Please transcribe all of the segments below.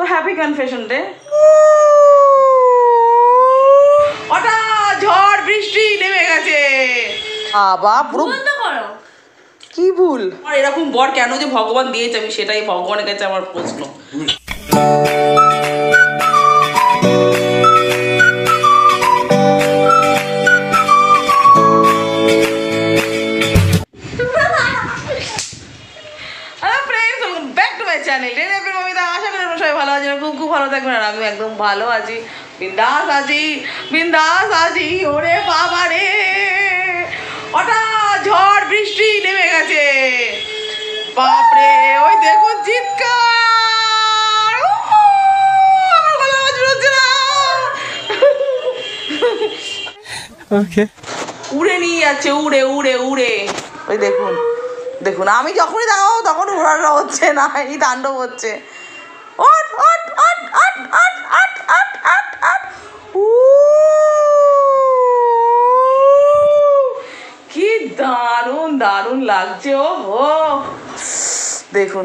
তো happy confession day. হঠাৎ ঝড় বৃষ্টি নেমে গেছে বাবা, পুরো কি ভুল। আর এরকম বর কেন যে ভগবান দিয়েছে আমি সেটাই ভগবানের কাছে আমার প্রশ্ন। মমিতা, আশা করি সবাই ভালো আছেন, খুব ভালো থাকবেন। আর আমি একদম ভালো আছি, বিন্দাস আছি। ওরে বাবা রে, হঠাৎ ঝড় বৃষ্টি নেমে গেছে বাপরে, ওই দেখুন চিৎকার, আমার গলা আওয়াজ হচ্ছে না, উড়ে নিয়ে যাচ্ছে, উড়ে ওই দেখুন আমি যখনই দেখাবো তখন উড়ানো হচ্ছে না, এই তাণ্ডব হচ্ছে। কি দারুণ লাগছে। ও দেখুন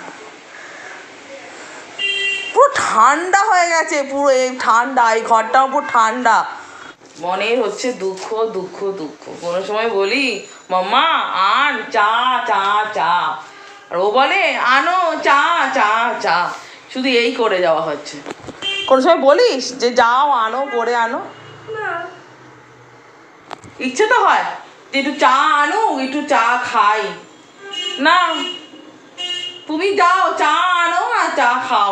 পুরো ঠান্ডা হয়ে গেছে, পুরো এই ঠান্ডা, এই ঘরটাও পুরো ঠান্ডা। মনে হচ্ছে দুঃখ। কোনো সময় বলি মাম্মা আন চা, আর ও বলে আনো চা, শুধু এই করে যাওয়া হচ্ছে। কোনো সময় বলিস যে যাও আনো, করে আনো? ইচ্ছে তো হয় যে একটু চা আনো, একটু চা খাই না, তুমি যাও চা আনো আর চা খাও।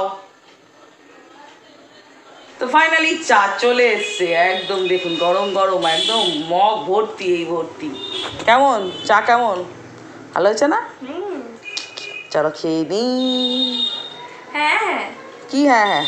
তো ফাইনালি চা চলে এসছে, একদম দেখুন গরম একদম মগ ভর্তি, কেমন চা, কেমন ভালো হয়েছে না? চলো খেয়ে নি। কি হ্যাঁ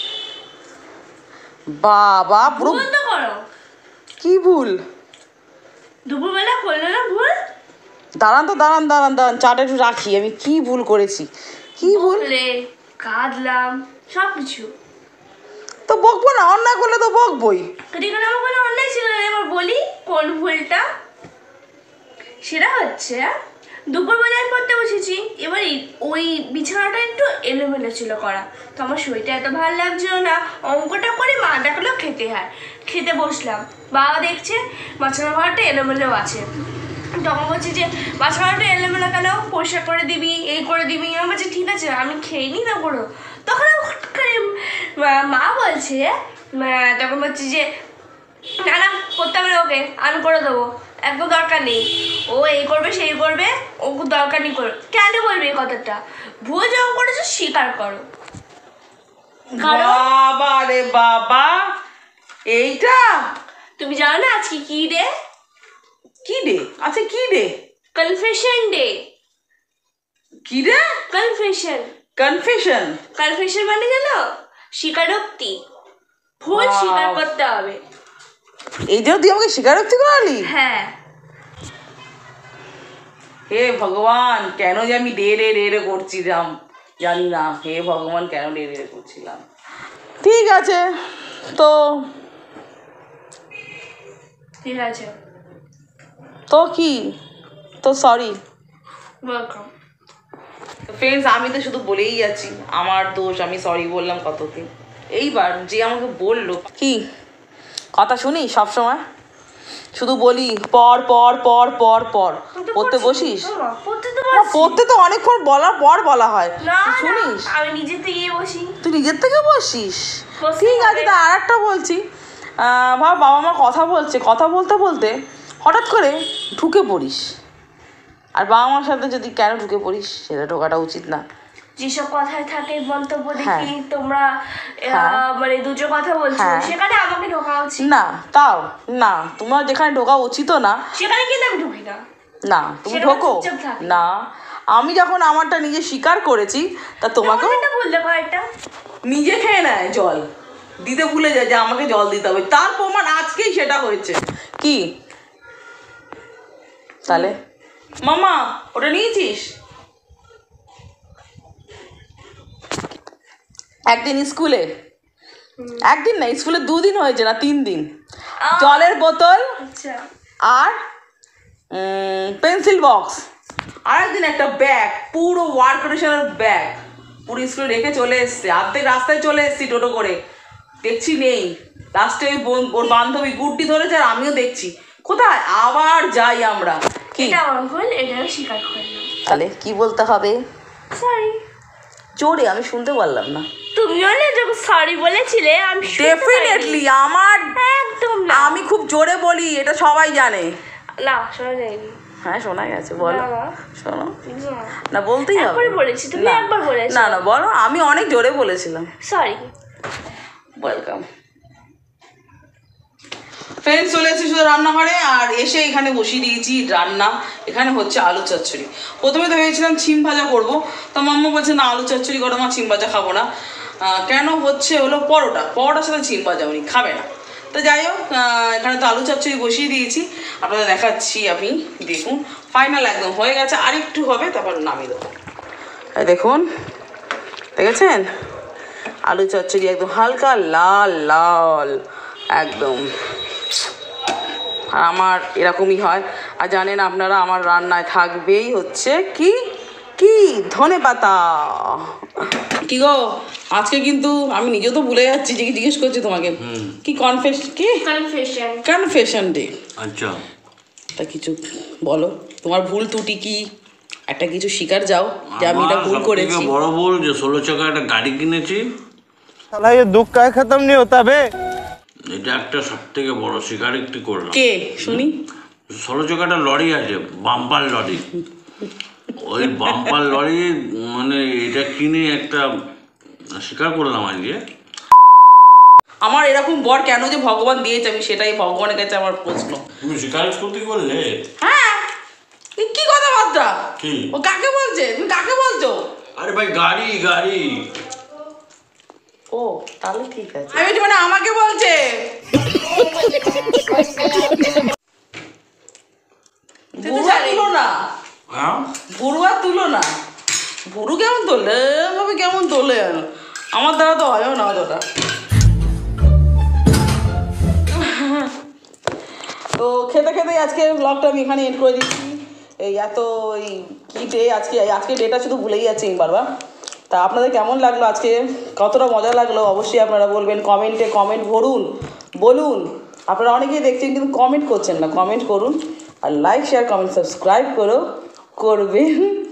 বাবা, পুরো কি ভুল দুপুরবেলা করলে না ভুল। দাঁড়ান চাটা একটু রাখি, আমি কি ভুল করেছি, কি ভুল কাঁদলাম সবকিছু তো বকবো না, অন্যায় করলে তো বকবোই। অন্যায় ছিল না, এবার বলি কোন ভুলটা। সেটা হচ্ছে দুপুরবেলায় পড়তে বসেছি, এবার ওই বিছানাটা একটু এলোমেলো ছিল করা, তো আমার শরীরটা এত ভালো লাগছিল না, অঙ্কটা করে মা ডাকলো খেতে বসলাম, বাবা দেখছে বাচ্চার ঘরটা এলোমেলো আছে, তখন বলছে যে বাচ্চার ঘরটা এলোমেলো কেন, পরিষ্কার করে দিবি, এই করে দিবি। আমি বলছি ঠিক আছে আমি খেয়ে নিই না করো। তখন মা বলছে, তখন বলছে যে না করতে হবে না, ওকে আমি করে দেবো, একদম দরকার নেই, ও এই করবে সেই করবে, ও দরকার নেই করো। কেন বলবে এই কথাটা? ভুল যখন করেছো স্বীকার করো। বাবা রে বাবা, এইটা তুমি জানো না আজকে কি ডে? আচ্ছা কি ডে? Confession day. কি রে? কনফেশন মানে জানো? স্বীকারোক্তি। ভুল স্বীকার করতে হবে। এই জন্য তুই আমাকে স্বীকারোক্তি করালি? হ্যাঁ। হে ভগবান, কেন যে আমি রে করছিলাম জানি না, হে ভগবান কেন রে করছিলাম। ঠিক আছে তো কি তো সরি, ওয়েলকাম। ফ্রেন্ডস, আমি তো শুধু বলেই যাচ্ছি আমার দোষ, আমি সরি বললাম কতদিন। এইবার যে আমাকে বললো, কি কথা শুনি সব সময়, শুধু বলি পর পড়তে বসিস, পড়তে তো অনেকক্ষণ বলার পর বলা হয়, শুনিস? আমি নিজের থেকেই বসি। তুই নিজের থেকে বসিস? ঠিক আছে, তা আর একটা বলছি, ভাব বাবা মা কথা বলতে হঠাৎ করে ঢুকে পড়িস, আর বাবা মার সাথে যদি কেন ঢুকে পড়িস সেটা ঢোকাটা উচিত না। যেসব কথায় থাকে মন্তব্য দেখি তোমরা মানে দুটো কথা বলছো, সেখানে আমাকে ঢোকা উচিত না? তাও না, তোমার যেখানে ঢোকা উচিত না সেখানে কিন্তু আমি ঢুকি না, তুমি ঢোকো না। আমি যখন আমারটা নিজে স্বীকার করেছি, তা তোমাকেও বলতে কয়েকটা নিজে খেয়ে নেয় জল দিতে ভুলে যায় যে আমাকে জল দিতে হবে, তার প্রমাণ আজকেই সেটা হয়েছে। কি তাহলে মামা ওটা নিয়েছিস? একদিন না, স্কুলে 2 দিন হয়েছে না 3 দিন, জলের বোতল আর পেন্সিল বক্স, আর একদিন একটা ব্যাগ, পুরো ওয়ার কন্ডিশনের ব্যাগ, পুরো স্কুলে রেখে চলে এসছে, আর্ধেক রাস্তায় চলে এসছি টোটো করে, দেখছি নেই। লাস্টে ওই ওর বান্ধবী গুড্ডি ধরেছে আর আমিও দেখছি কোথায়, আবার যাই আমরা। কি এটা আমার ভুল, এটা আমি স্বীকার করলাম। তাহলে কি বলতে হবে? সরি। জোরে, আমি শুনতে পারলাম না। তুমিও না যখন সরি বলেছিলে আমি ডেফিনেটলি আমার একদম না, আমি খুব জোরে বলি, এটা সবাই জানে। না শোনা যায়নি। হ্যাঁ শোনা গেছে, বলো। শোনো না, না, বলতেই হবে। একবার বলেছি, তুমি না, একবার বলেছো। না না বলো, আমি অনেক জোরে বলেছিলাম। সরি। ওয়েলকাম। ফ্রেন্ডস চলে এসেছি শুধু রান্নাঘরে, আর এসে এখানে বসিয়ে দিয়েছি রান্না। এখানে হচ্ছে আলু চচ্চড়ি। প্রথমে তো ভেবেছিলাম ছিম ভাজা করবো, তো মাম্মা বলছে না আলু চচ্চড়ি করো মা, ছিম ভাজা খাবো না। কেন হচ্ছে হলো পরোটার সাথে ছিম ভাজা উনি খাবে না। তো যাই হোক, এখানে তো আলু চচ্চড়ি বসিয়ে দিয়েছি, আপনাদের দেখাচ্ছি। আপনি দেখুন ফাইনাল একদম হয়ে গেছে, আর একটু হবে তারপর নামিয়ে দেবো। দেখুন, দেখেছেন আলু চচ্চড়ি একদম হালকা লাল লাল একদম। আর আমার এরকমই হয়। আর জানেন আপনারা, আমার রান্নায় থাকবেই হচ্ছে কি কি ধনেপাতা। কি গো আজকে কিন্তু আমি নিজেও তো ভুলে যাচ্ছি, যে জিজ্ঞেস করছি তোমাকে কি কনফেশন ডে। আচ্ছা, তা কিছু বলো, তোমার ভুল ত্রুটি কি, একটা কিছু শিকার যাও যে আমি এটা ভুল করেছি। বড় ভুল যে 16 চাকা একটা গাড়ি কিনেছি। साला ये दुख का खत्म नहीं होता बे। এটা একটা সব থেকে বড় স্বীকারোক্তি করলাম। কে শুনি? 16 চাকাটা লরি আছে, বাম্পার লরি। ওই বাম্পার লরি মানে এটা কিনে একটা স্বীকার করলাম আজকে। আমার এরকম বর কেন যে ভগবান দিয়েছে, আমি সেটাই ভগবানের কাছে আমার প্রশ্ন। তুমি স্বীকার করতে বললে? হ্যাঁ, কি কথাবার্তা? কি ও কাকে বলছে? তুমি কাকে বলছো? আরে ভাই গাড়ি গাড়ি। ও তাহলে ঠিক আছে, আমি মানে আমাকে বলছে। বুড়ুয়া তুলো না, হ্যাঁ বুড়ুয়া তুলো না। বুড়ু কেমন তোলে ভাবে, কেমন তোলে, আমার দ্বারা তো হয়ও না অতটা। তো খেতে খেতে আজকে ব্লগটা আমি এখানে এন্ড করে দিচ্ছি। এই এত এই কি ডে আজকে ডেটা শুধু ভুলেই যাচ্ছি বারবার। তা আপনাদের কেমন লাগলো আজকে, কতটা মজা লাগলো অবশ্যই আপনারা বলবেন কমেন্টে, কমেন্ট ভরুন, বলুন। আপনারা অনেকেই দেখছেন কিন্তু কমেন্ট করছেন না, কমেন্ট করুন। আর লাইক শেয়ার কমেন্ট সাবস্ক্রাইব করবেন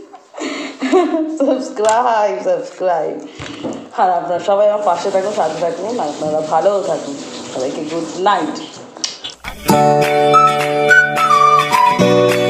সাবস্ক্রাইব। আর আপনারা সবাই আমার পাশে থাকুন, সাথে থাকুন, আপনারা ভালোও থাকুন। সবাইকে গুড নাইট।